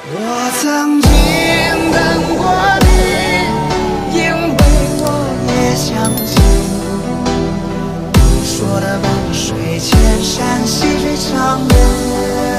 我曾经等过你，因为我也相信你说的万水千山，细水长流。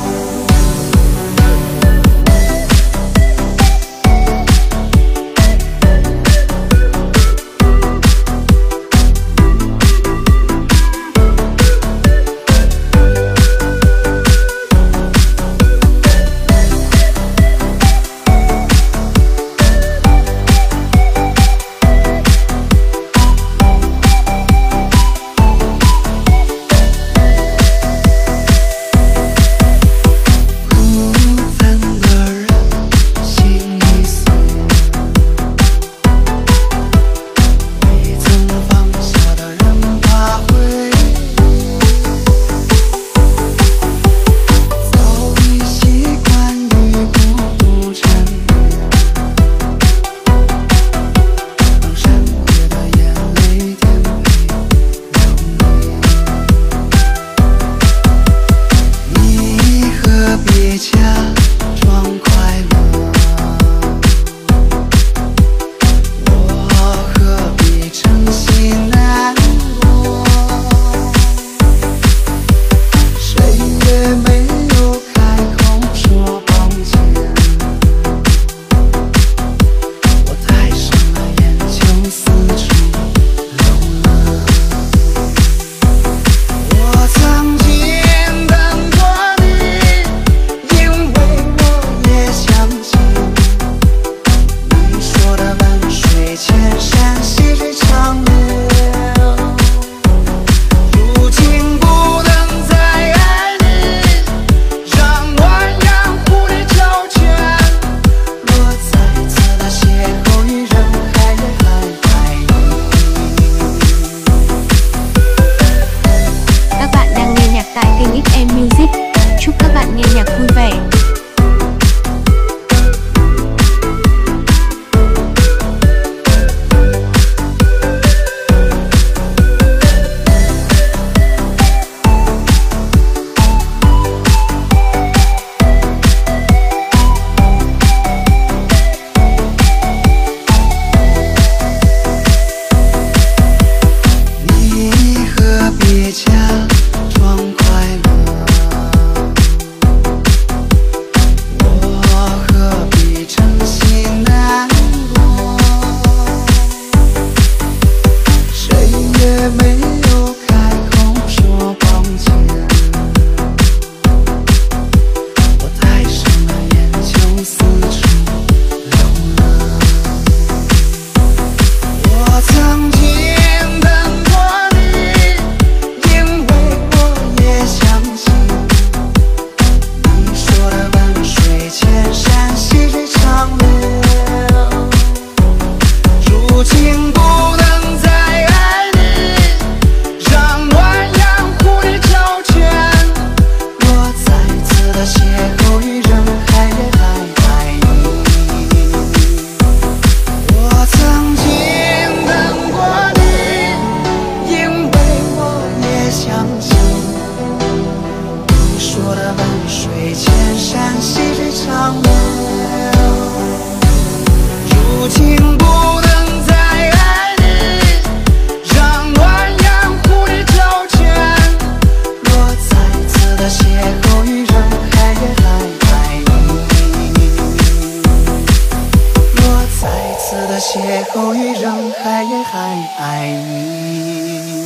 邂逅于人海，也还爱你。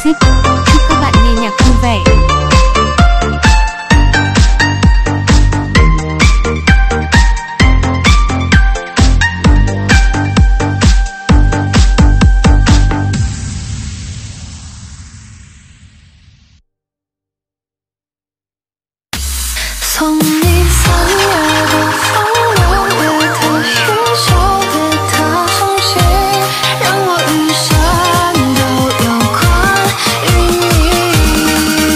Music. Chúc các bạn nghe nhạc vui vẻ. 从你3月的风6月的雨9月的风景，让我余生都有关于你。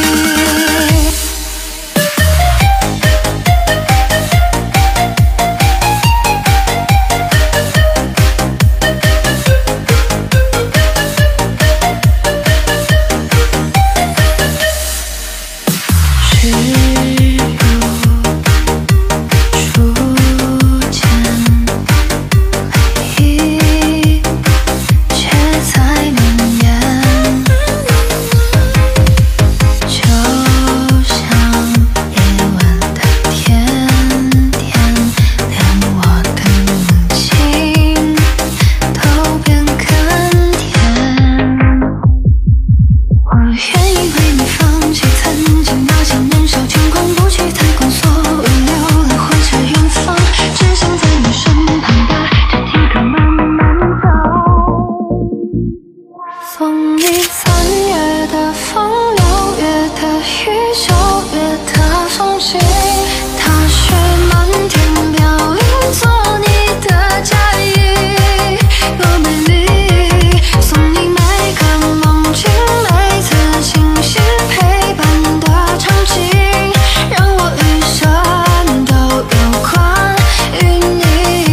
从你3月的风6月的雨9月的风景，踏雪漫天飘零，做你的嫁衣，多美丽。送你每个梦境，每次清醒陪伴的场景，让我余生都有关于你。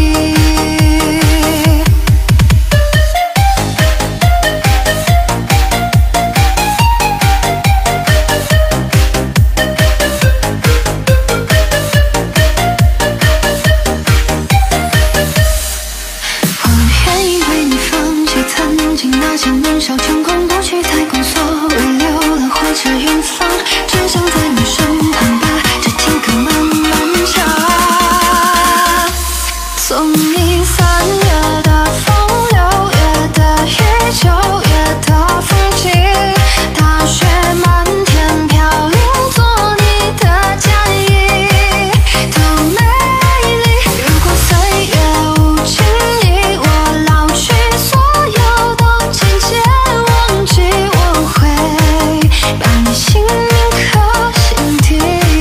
那些年少轻狂，不去太空所谓流浪或者远方，只想在你身旁把这情歌慢慢唱。送你3月的风6月的雨9月的风景，踏雪漫天飘零，做你的嫁衣，多美丽。如果岁月无情，你我老去，所有都渐渐忘记，我会把你姓名刻心底。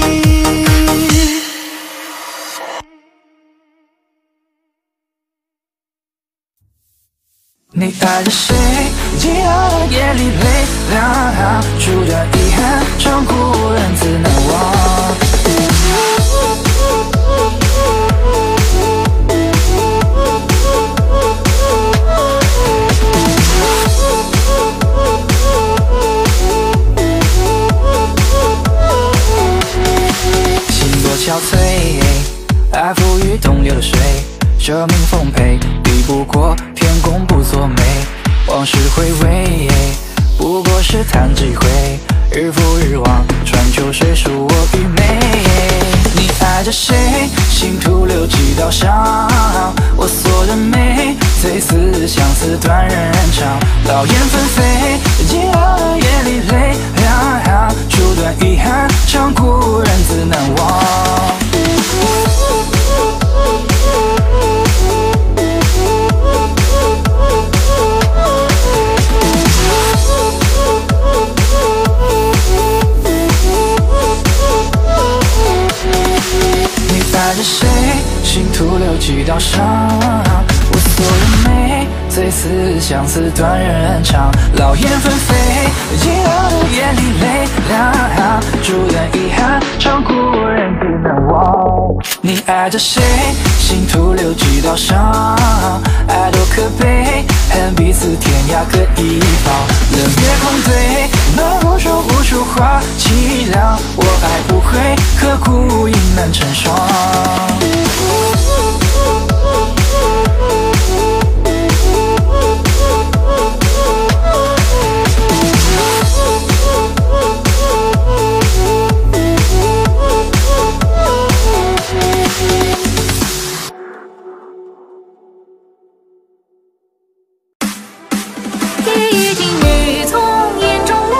你爱着谁？寂寥的夜里泪两行，数着遗憾，常故人自难忘。心多憔悴，爱浮于东流的水，生命丰沛，比不过天公不作美。往事回味，不过是叹几回，日复日望，穿秋水书我愚昧。你爱着谁？心徒留几道伤，我锁着眉，最思相思断人肠。老燕纷飞，寂寥的夜里泪两行，数段遗憾，常故人自难忘。爱着谁？心徒留几道伤，我锁着眉，最思相思断人肠。老燕纷飞，寂寥的夜里泪两行，数段遗憾，常故人自难忘。你爱着谁？心徒留几道伤，爱多可悲，恨彼此天涯各一方。冷月空对，暖如手无处话凄凉，我爱不回，刻骨应难成双。 一滴雨从眼中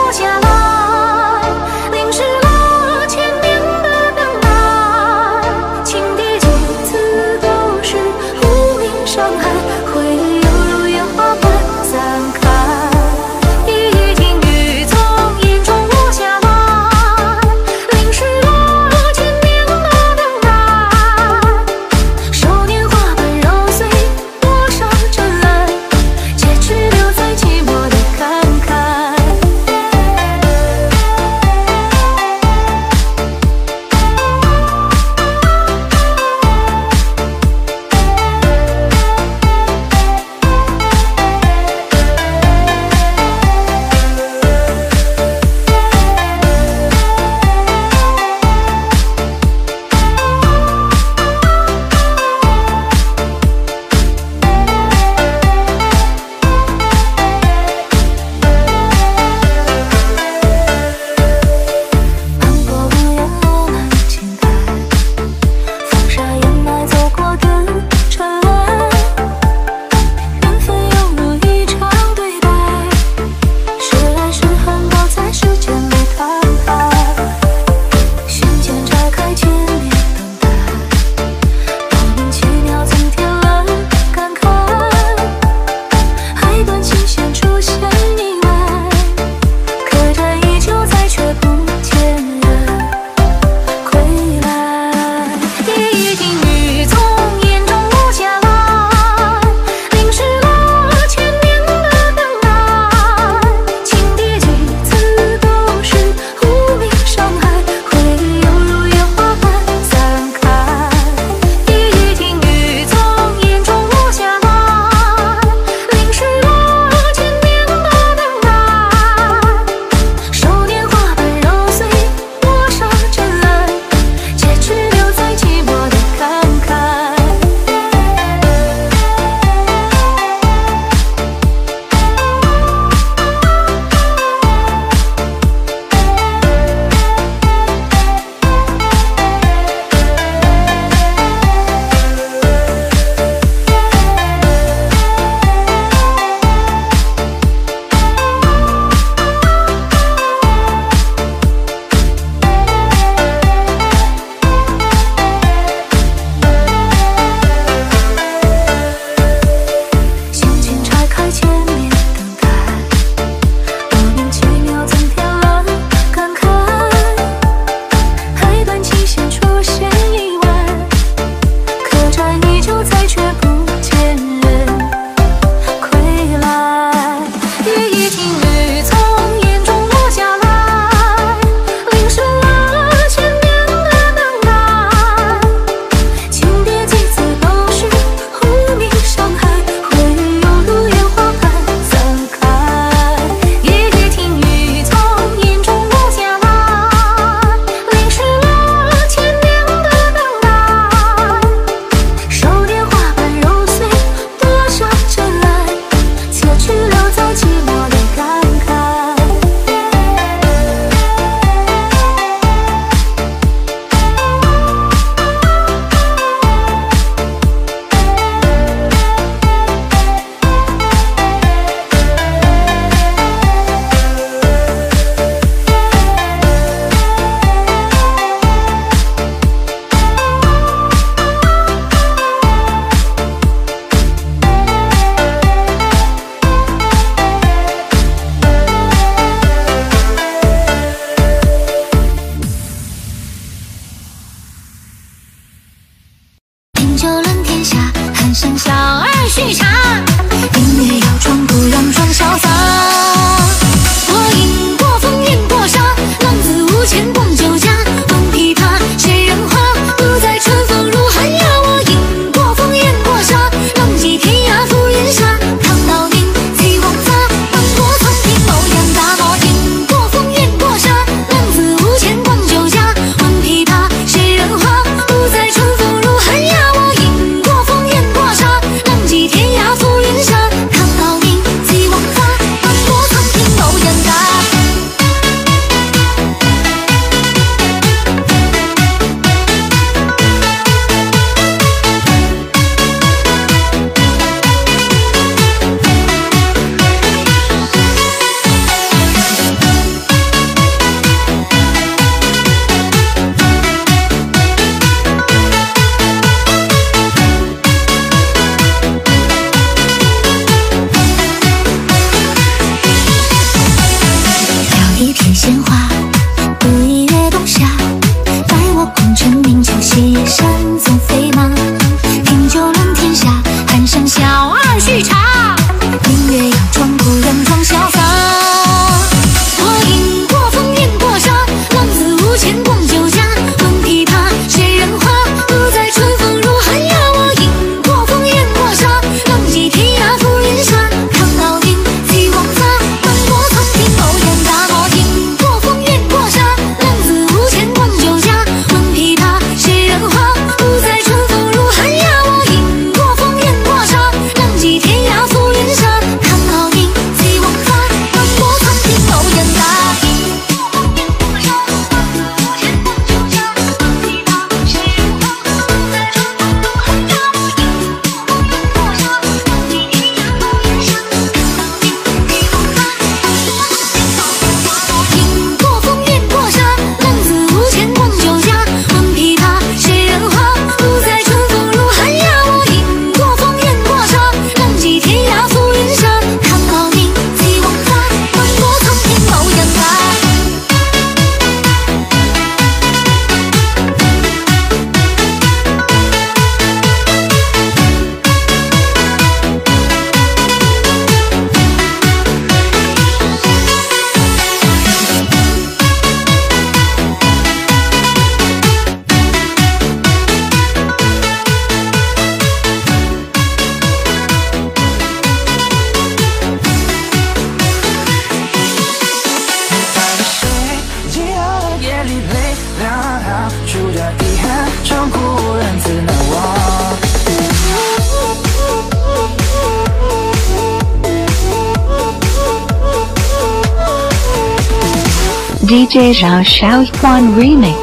DJ Zhao Shaohuan Remix。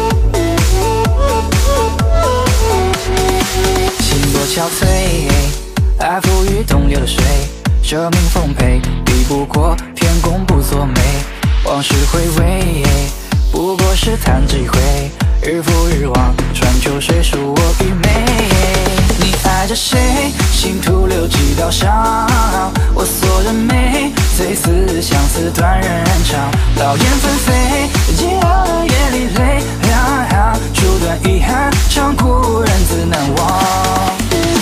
心多憔悴，爱浮于东流的水，生命丰沛，抵不过天公不作美。往事回味，不过是弹指一挥，日复日往，穿秋水，恕我愚昧。你爱着谁？心徒留几道伤，我锁着眉，最似相思断人肠。老燕纷飞，寂寥的夜里泪两行，烛断遗憾，长故人自难忘。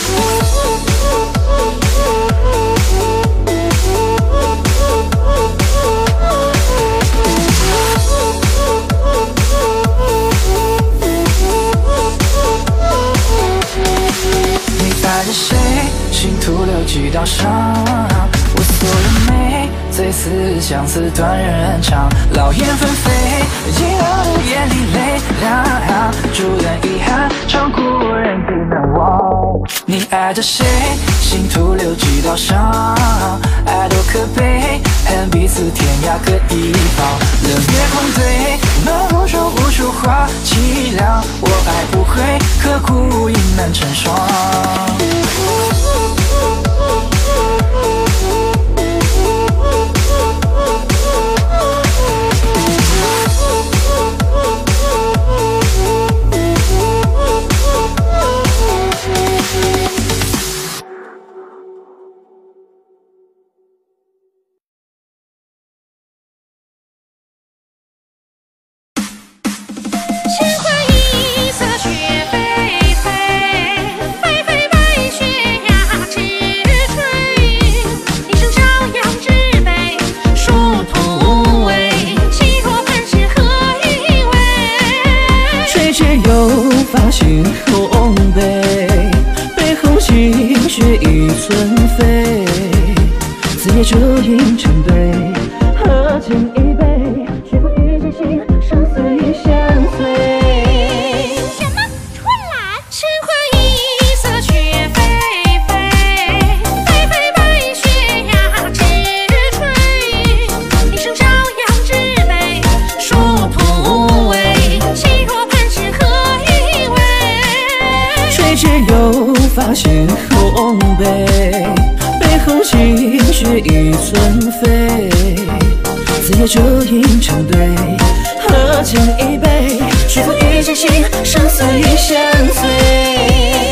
爱着谁？心徒留几道伤，我锁着眉，最似相思断人肠。老燕纷飞，寂寥的夜里泪两行，烛断遗憾，长故人自难忘。你爱着谁？心徒留几道伤，爱多可悲，恨彼此天涯各一方。冷月空对，满目说不出话，凄凉。我爱不会，刻骨亦难成双。 发心红杯，背后心血已存飞。此夜烛影成对，合尽一杯，却不遇见心，生死已相随。 什么春兰？千花一色雪霏霏，霏霏白雪呀直垂。一生朝阳之美，殊途微。岂若磐石何以为？ 谁知又发现红杯，背后心血已存飞。此夜烛影成对，合尽一杯，是否遇见心，生死已相随。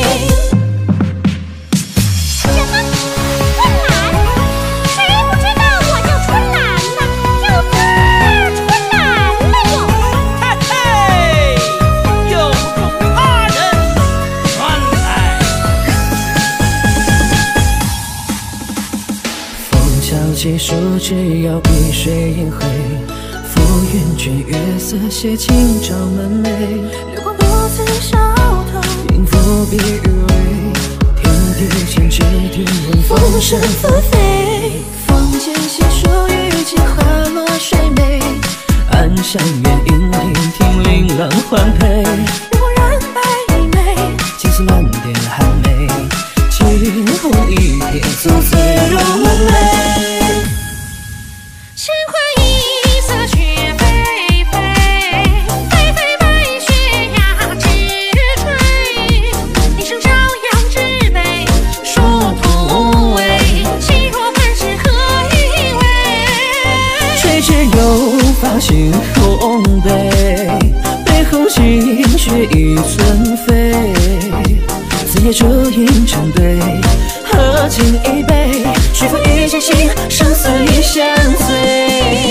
结束，只要碧水映辉，浮云卷月色写清朝门楣。 流光独自烧透， 迎风避雨微，天地间只听闻风声纷飞。 风间细数雨尽花落水美， 暗香远影听听琳琅环佩。 流光染白衣眉， 金丝满点寒梅，惊鸿一瞥，独自入门楣。 千花一色雪霏霏，霏霏白雪呀直垂。一生朝阳之美，殊途微。岂若磐石何以为？ 谁知又发现红杯，背后心血已存飞。此夜烛影成对，合尽一杯，是否遇见心，生死已相随。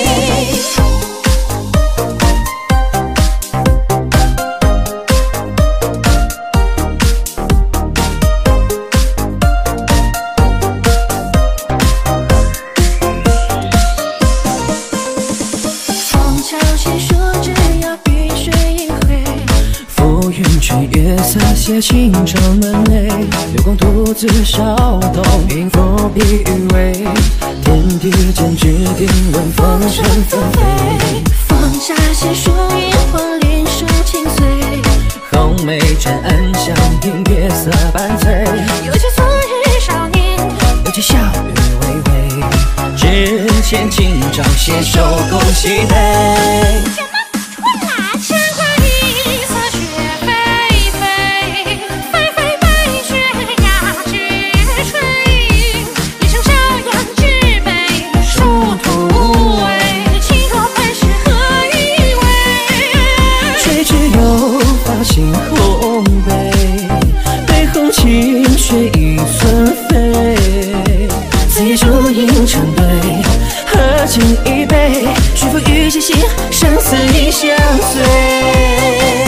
风潮起说，只要碧水映辉， 浮云卷月色写清朝门楣。流光独自烧透，迎风避雨微，天地间只听闻风声纷飞。 风乍起树影黄林树青翠， 红梅沾暗香，映月色伴随。 犹记昨日少年， 犹记笑语微微，只见今朝写携手共期待。 鲜花一色雪霏霏，霏霏白雪压绝吹。一声骄阳之北，殊途微。情若磐石何以为？ 谁知又发新红杯，背后清雪已存飞。此夜烛影成对，喝尽一杯，是否与真心生死已相随？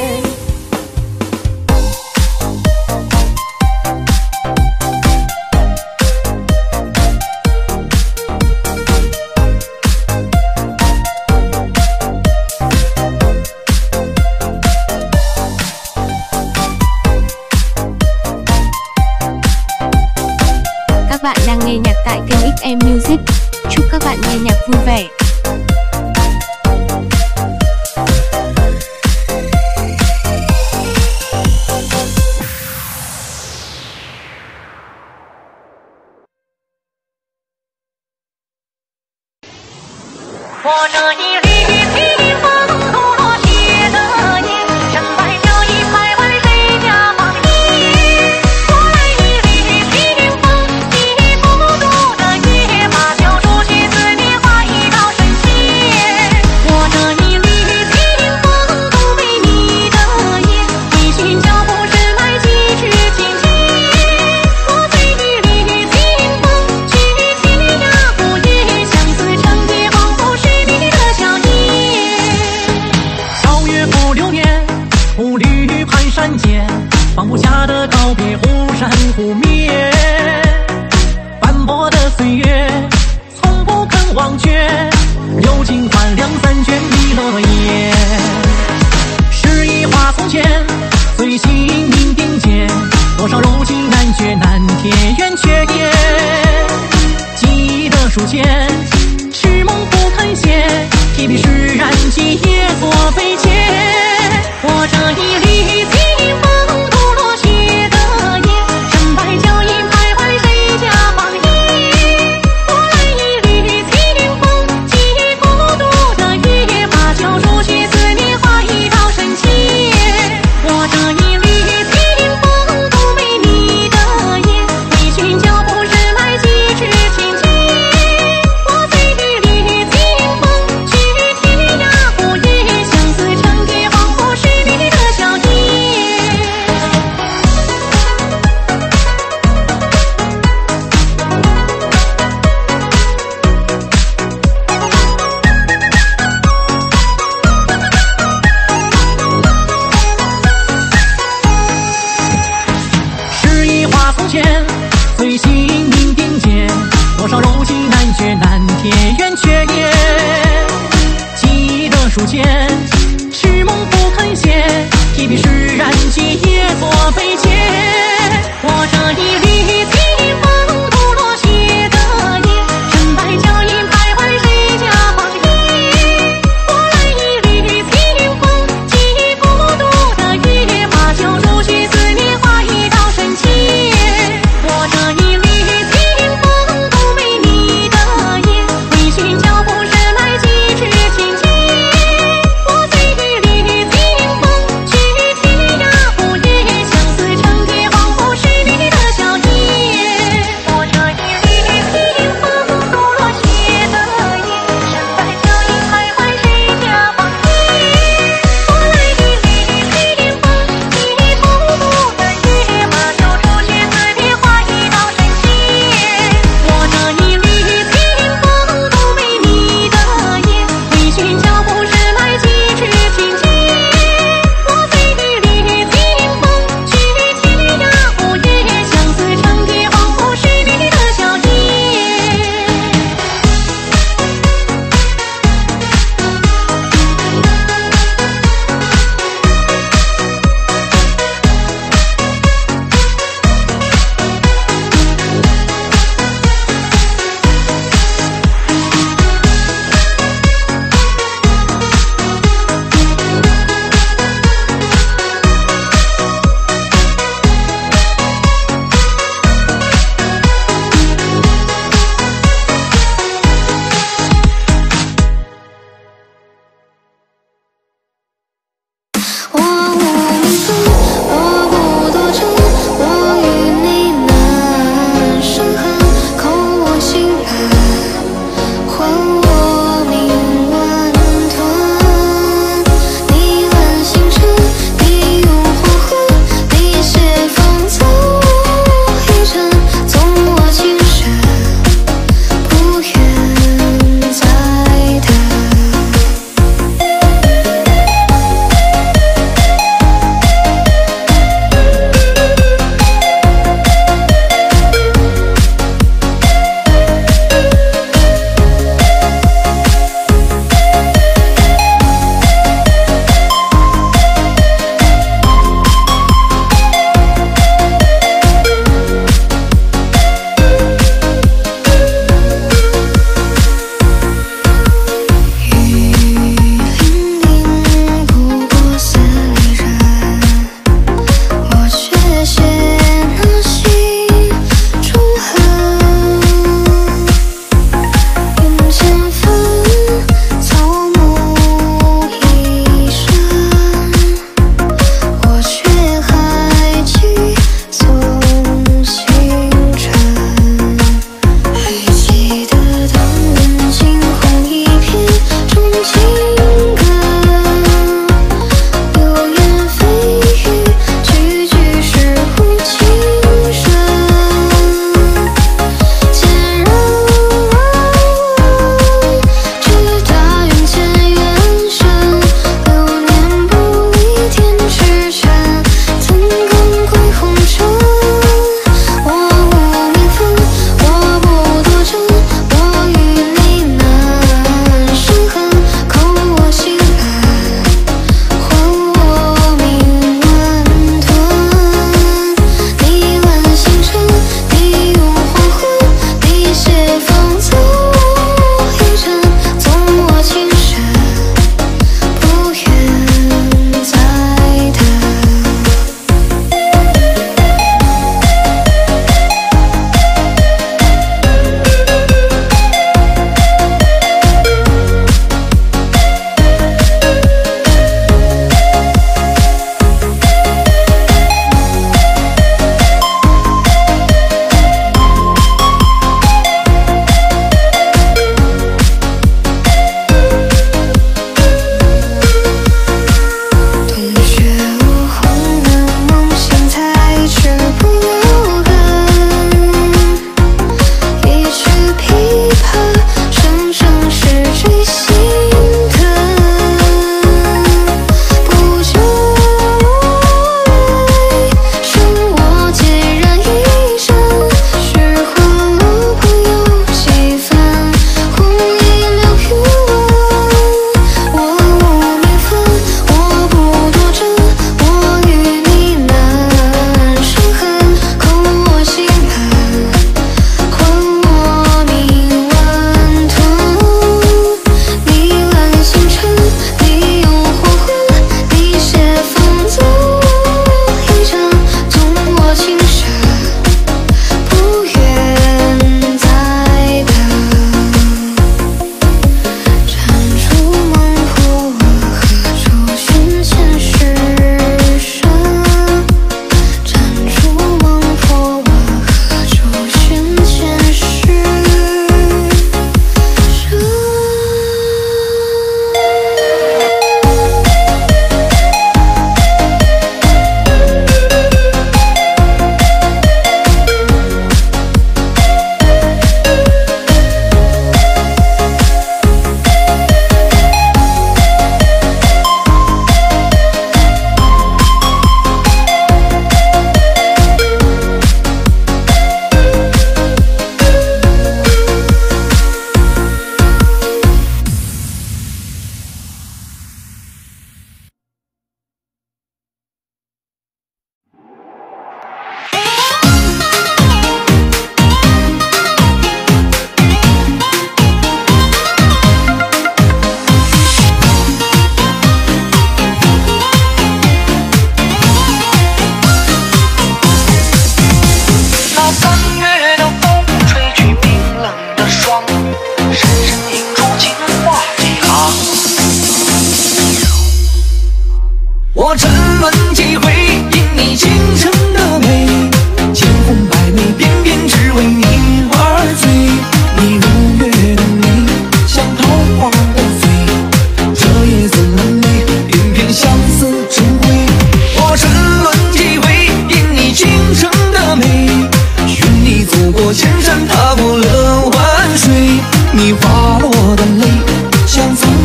Các bạn đang nghe nhạc tại kênh XM Music. Chúc các bạn nghe nhạc vui vẻ.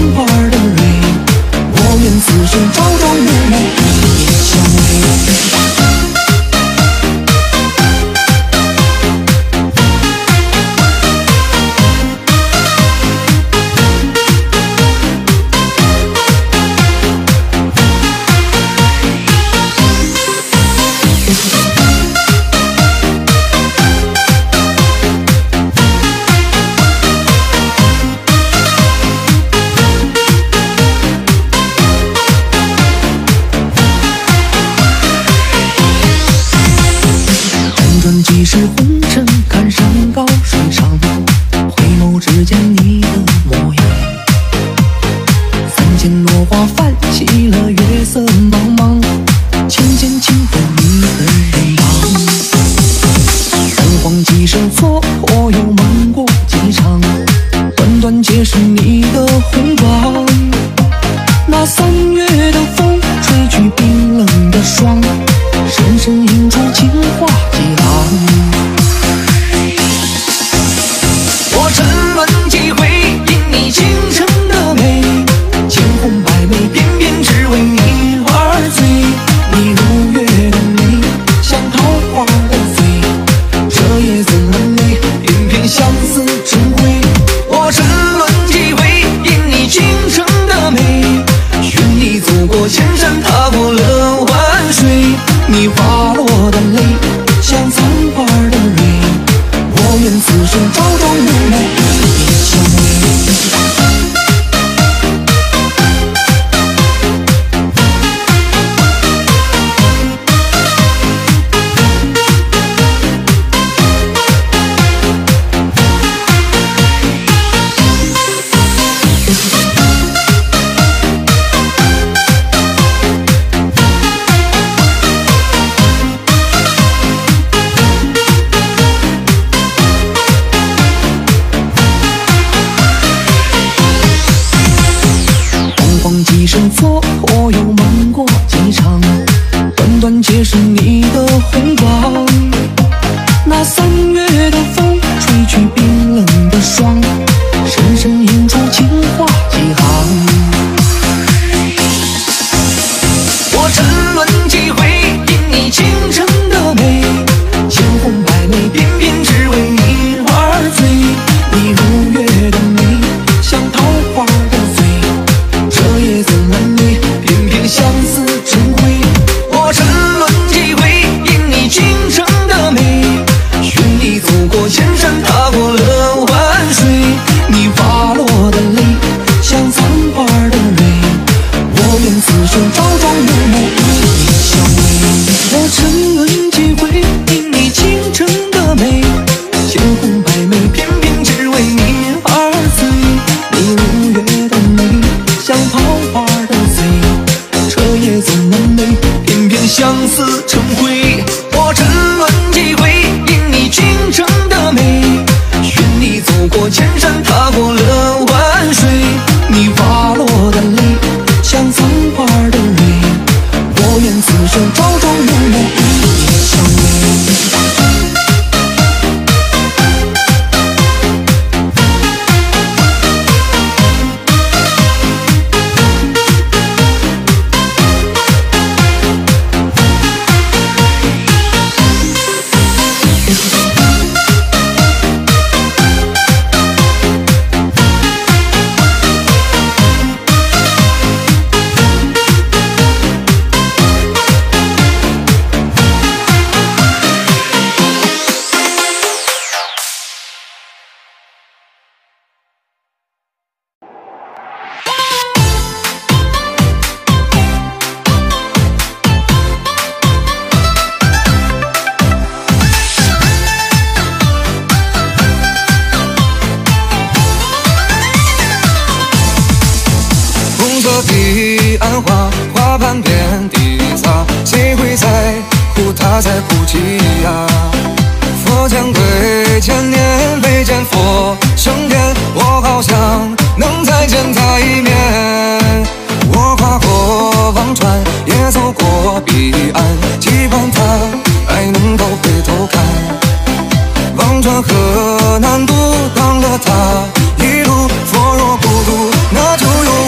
花的蕊，我愿此生朝朝暮暮与你相偎。几世红尘，看山高水长，回眸只见你的模样。三千落花泛起了月色茫茫，浅浅轻抚你的脸庞。三荒几生错过又梦过几场，短短皆是你的红妆。那3月的风吹去冰冷的霜，深深映出情话几行。我沉沦几回，因你倾城的美，千红百媚，偏偏只为你而醉。你如月的美，像桃花的醉，这夜怎么泪，偏偏相思成灰。我沉沦几回，因你倾城的美，寻你走过千山，踏过了万水。你滑落的泪，像残花的蕊，我愿此生朝朝暮暮与你相偎。几生错过又梦过几场，短短皆是你的红妆。那3月的风吹去冰冷的霜，深深映出情话几行。我沉沦几回，因你倾城的美，千红百媚，偏偏只为你而醉。你如月的美，像桃花的醉，这夜怎么泪，偏偏相思成灰。我沉沦几回，因你倾城的美，寻你走过千山，踏过了万水。你滑落的泪，像残花的蕊，我愿此生朝朝暮暮与你相偎。我沉沦几回，因你倾城的美，千红百媚，偏偏只为你而醉。你如月的美，像桃花的醉，这夜怎么泪，偏偏相思成灰。我沉沦几回，因你倾城的美，寻你走过千山，踏过了万水。你滑落的泪，像残花的蕊，我愿此生朝朝暮暮与你相偎。彼岸花，花瓣遍地撒，谁会在乎他在哭泣呀？佛将归，千年未见佛升天，我好想能再见他一面。我跨过忘川，也走过彼岸，期盼他还能够回头看。忘川河难渡，当了他一路，佛若不渡，那就永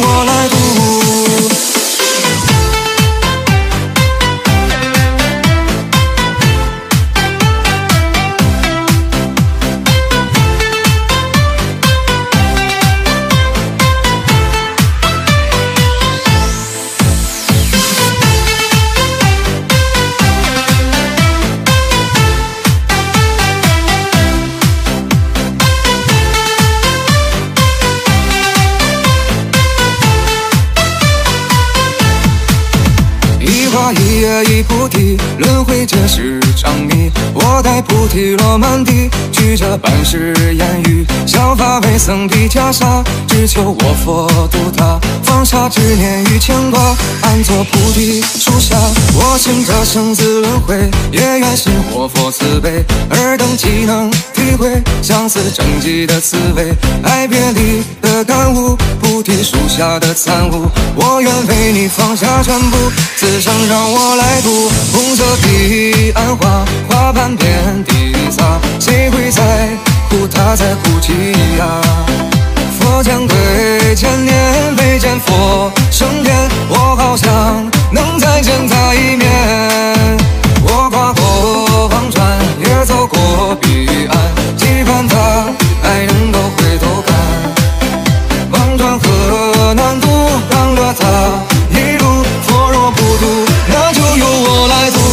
一叶一菩提，轮回皆是长谜。我待菩提落满地，举着半世言语，效法为僧披袈裟，只求我佛度他，放下执念与牵挂，安坐菩提树下。我信这生死轮回，也愿信我佛慈悲，尔等岂能体会相思成疾的滋味？爱别离的感悟，菩提树下的参悟，我愿为你放下全部，此生让我来渡。红色彼岸花，花瓣遍地撒，谁会在乎他在哭泣呀？佛前对千年，未见佛升天，我好想能再见他一面。我跨过忘川，也走过彼岸，期盼他还能够回头看。忘川河难渡，让了他一路，佛若不渡，那就由我来渡。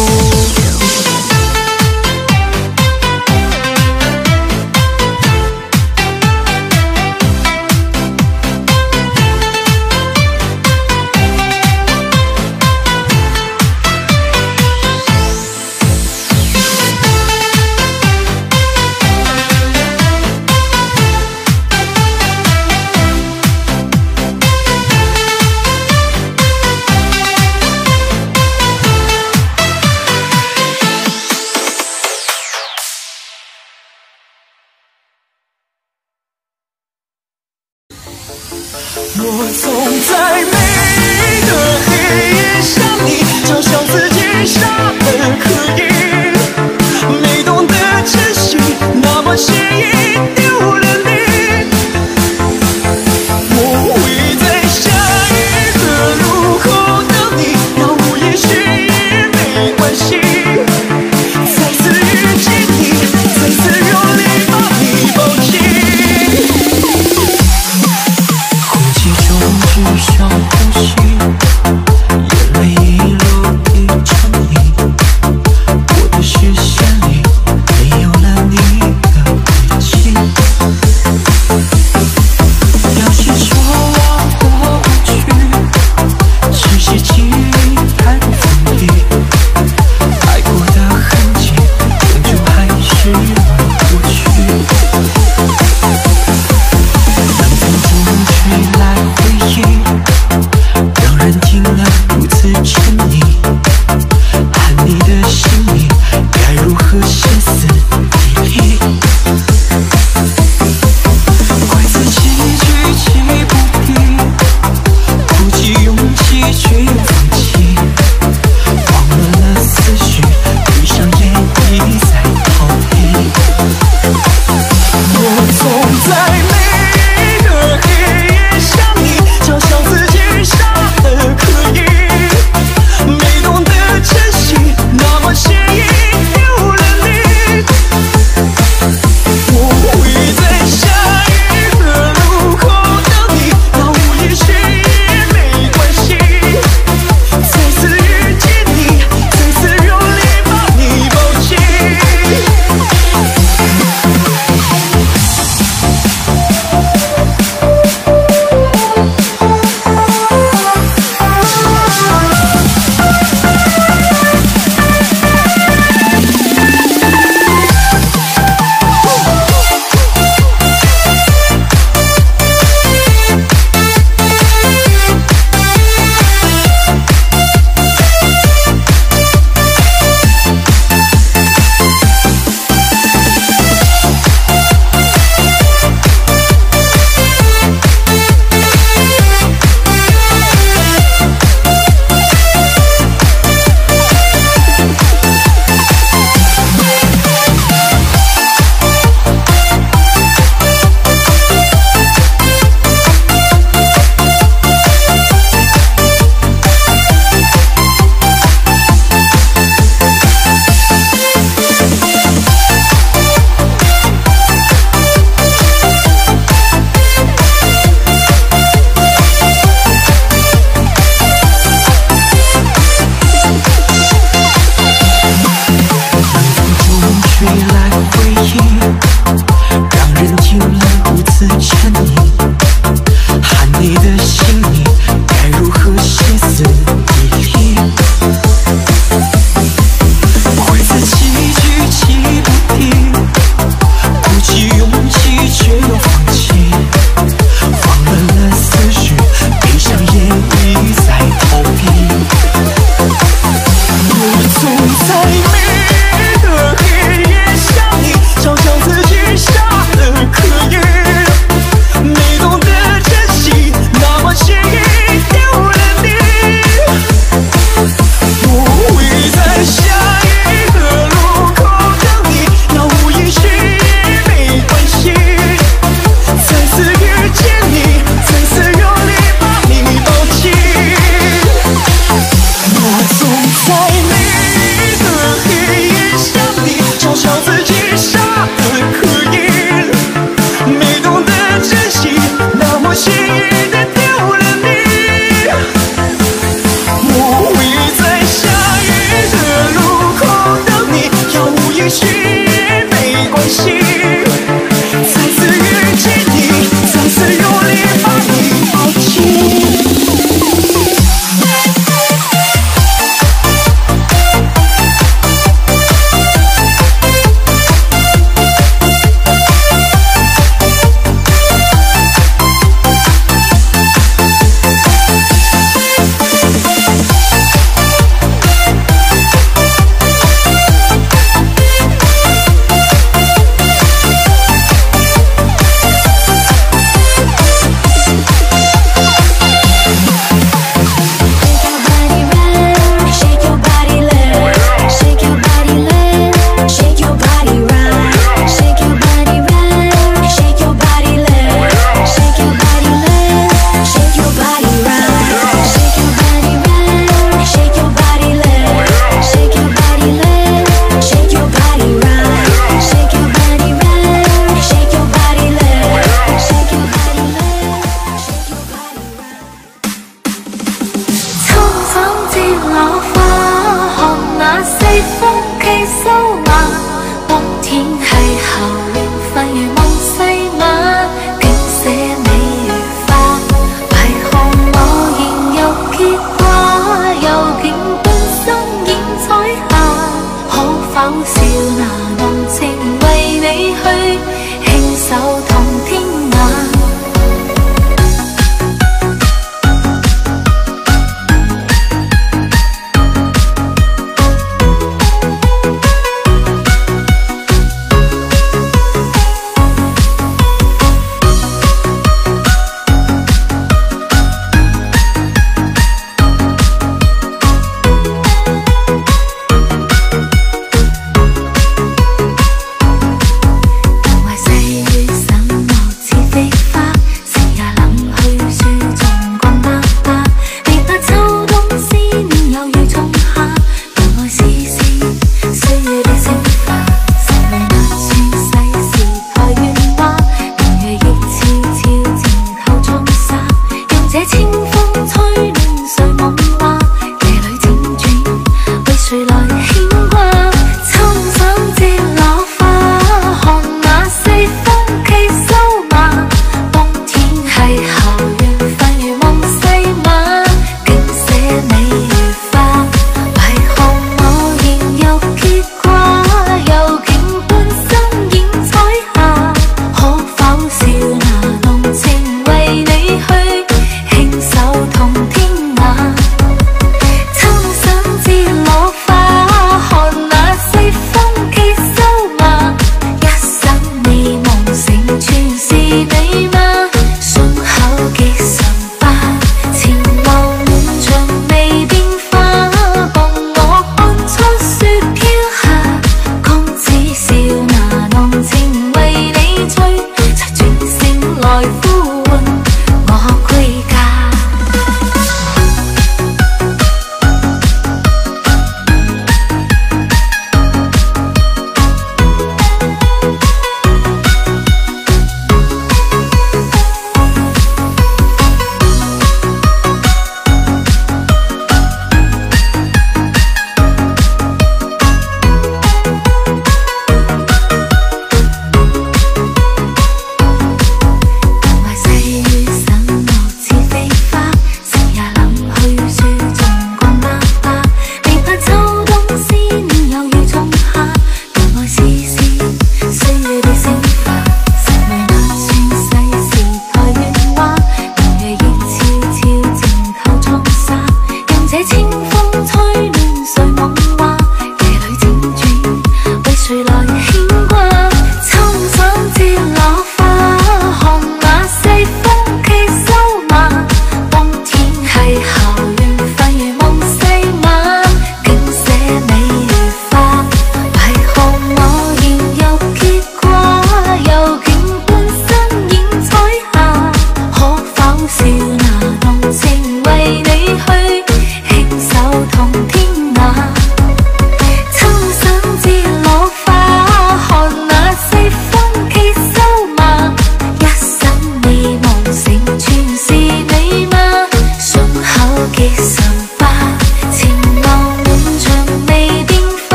我总在每一个黑夜想你，就像自己傻得可以，没懂得珍惜，那么轻易丢了你。我会在下一个路口等你，要不也许也没关系。再次遇见你，再次用力把你抱紧。只想呼吸，眼泪一路滴成泥，我的视线里没有了你的轨迹。 落花，看那西風旗收馬，冬天係校園快如夢細馬，竟寫美如花，為何我仍有結掛，又竟半生演彩霞，可否笑拿濃情為你去輕手同天涯。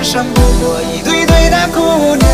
生不过一堆堆的姑娘。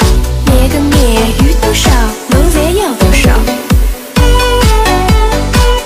月个月鱼多少，龙也有多少。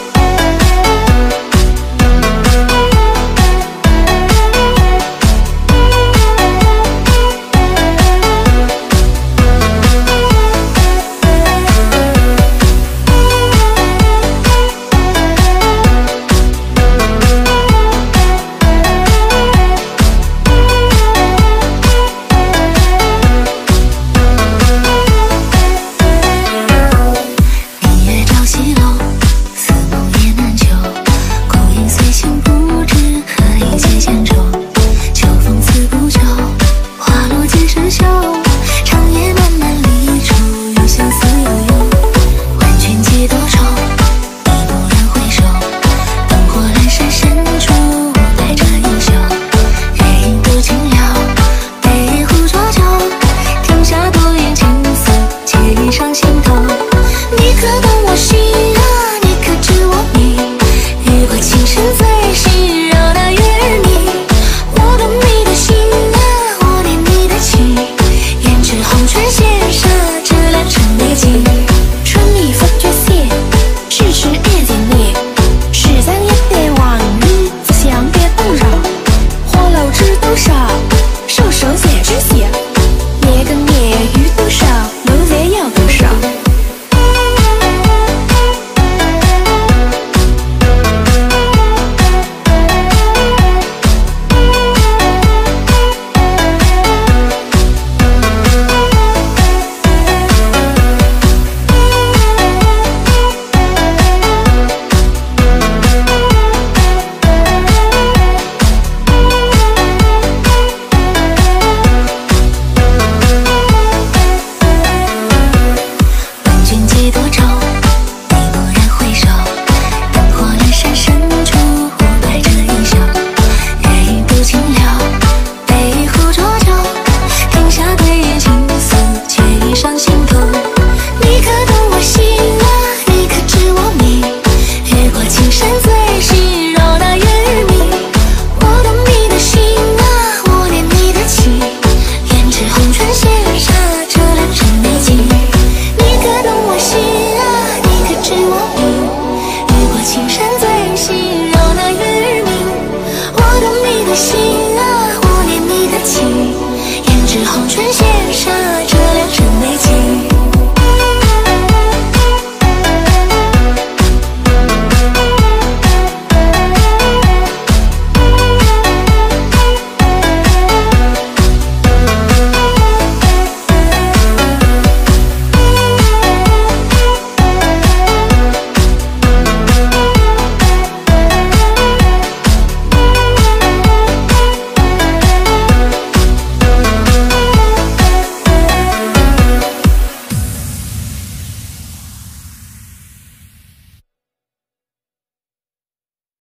情。